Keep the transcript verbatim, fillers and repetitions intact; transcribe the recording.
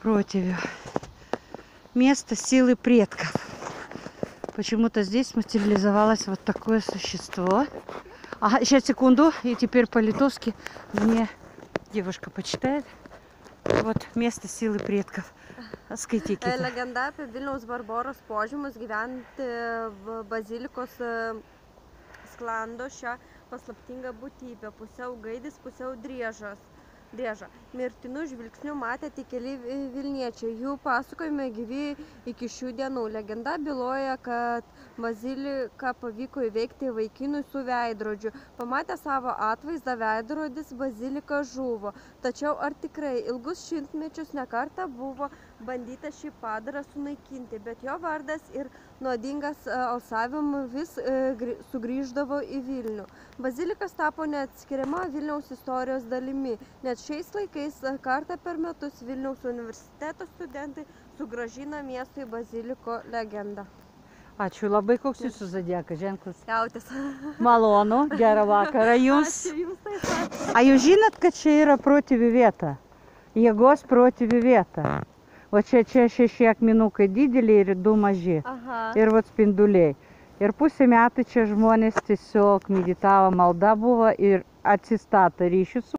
противью. Место силы предков. Почему-то здесь материализовалось вот такое существо. Ага, сейчас, секунду. И теперь по-литовски мне девушка почитает. Вот место силы предков. Skaitykite. Legenda apie Vilniaus Barboros požymus gyventi bazilikos sklando šią paslaptingą būtybę. Pusiau gaidis, pusiau driežas. Driežą. Mirtinų žvilgsnių matė tik keli Vilniečiai. Jų pasakojime gyvi iki šių dienų. Legenda byloja, kad baziliką pavyko įveikti vaikinui su veidrodžiu. Pamatę savo atvaizdą veidrodis, bazilika žuvo. Tačiau ar tikrai ilgus šimtmečius nekartą buvo bandyta šį padarą sunaikinti, bet jo vardas ir nuodingas alsavimas vis sugrįždavo į Vilnių. Bazilikas tapo neatskiriama Vilniaus istorijos dalimi, net šiais laikais kartą per metus Vilniaus universiteto studentai sugrąžina miestui baziliko legendą. Ačiū labai, koks jūsų zodiakas ženklas? Jautis. Malonu, gerą vakarą jums. Ačiū jums taip pat. A jūs žinot, kad čia yra protėvių vieta? Jėgos protėvių vieta. O čia, čia šeši akmenukai dideliai ir du maži. Aha. Ir vat spinduliai. Ir pusę metų čia žmonės tiesiog meditavo, malda buvo ir atsistato ryšius su